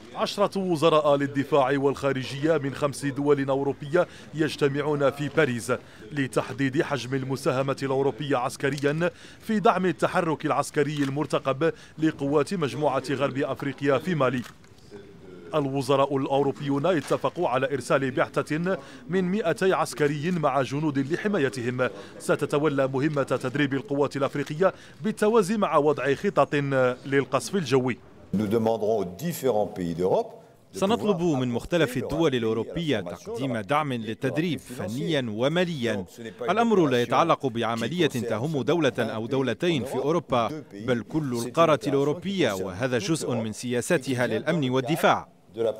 10 وزراء للدفاع والخارجية من 5 دول أوروبية يجتمعون في باريس لتحديد حجم المساهمة الأوروبية عسكريا في دعم التحرك العسكري المرتقب لقوات مجموعة غرب أفريقيا في مالي. الوزراء الأوروبيون اتفقوا على إرسال بعثة من 200 عسكري مع جنود لحمايتهم ستتولى مهمة تدريب القوات الأفريقية بالتوازي مع وضع خطط للقصف الجوي. سنطلب من مختلف الدول الأوروبية تقديم دعم للتدريب فنيا وماليا. الأمر لا يتعلق بعملية تهم دولة أو دولتين في أوروبا، بل كل القارة الأوروبية، وهذا جزء من سياساتها للأمن والدفاع.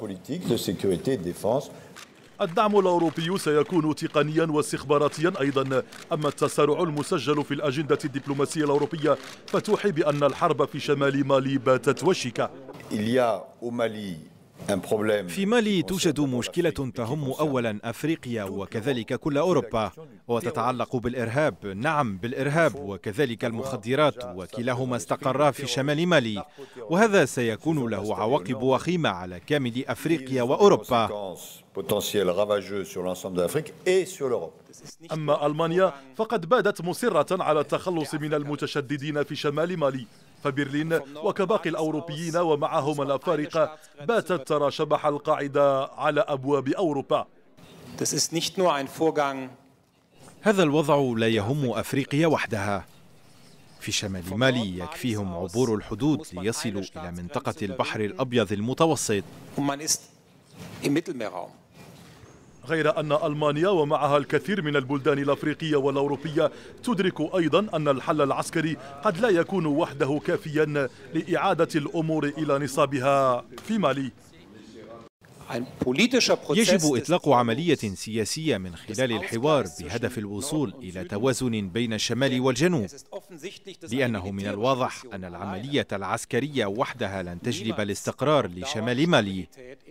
الدعم الأوروبي سيكون تقنيا واستخباراتيا أيضا. أما التسارع المسجل في الأجندة الدبلوماسية الأوروبية فتوحي بأن الحرب في شمال مالي باتت وشيكة. في مالي توجد مشكلة تهم أولا أفريقيا وكذلك كل أوروبا، وتتعلق بالإرهاب. نعم، بالإرهاب وكذلك المخدرات، وكلاهما استقرا في شمال مالي، وهذا سيكون له عواقب وخيمة على كامل أفريقيا وأوروبا. أما ألمانيا فقد بادت مصرة على التخلص من المتشددين في شمال مالي، فبرلين وكباقي الأوروبيين ومعهم الأفارقة باتت ترى شبح القاعدة على أبواب أوروبا. هذا الوضع لا يهم أفريقيا وحدها. في شمال مالي يكفيهم عبور الحدود ليصلوا إلى منطقة البحر الأبيض المتوسط. غير أن ألمانيا ومعها الكثير من البلدان الأفريقية والأوروبية تدرك أيضا أن الحل العسكري قد لا يكون وحده كافيا لإعادة الأمور إلى نصابها في مالي. يجب إطلاق عملية سياسية من خلال الحوار بهدف الوصول إلى توازن بين الشمال والجنوب، لأنه من الواضح أن العملية العسكرية وحدها لن تجلب الاستقرار لشمال مالي.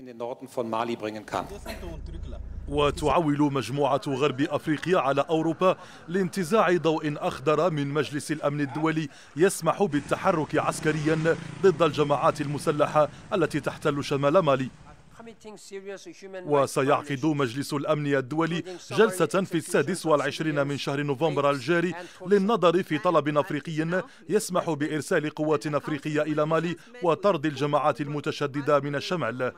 وتعول مجموعة غرب أفريقيا على أوروبا لانتزاع ضوء أخضر من مجلس الأمن الدولي يسمح بالتحرك عسكريا ضد الجماعات المسلحة التي تحتل شمال مالي. وسيعقد مجلس الأمن الدولي جلسة في 26 من شهر نوفمبر الجاري للنظر في طلب أفريقي يسمح بإرسال قوات أفريقية إلى مالي وطرد الجماعات المتشددة من الشمال.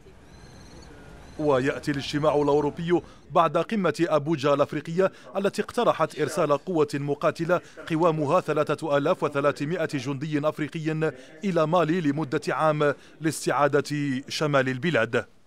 ويأتي الاجتماع الأوروبي بعد قمة أبوجا الأفريقية التي اقترحت إرسال قوة مقاتلة قوامها 3300 جندي أفريقي إلى مالي لمدة عام لاستعادة شمال البلاد.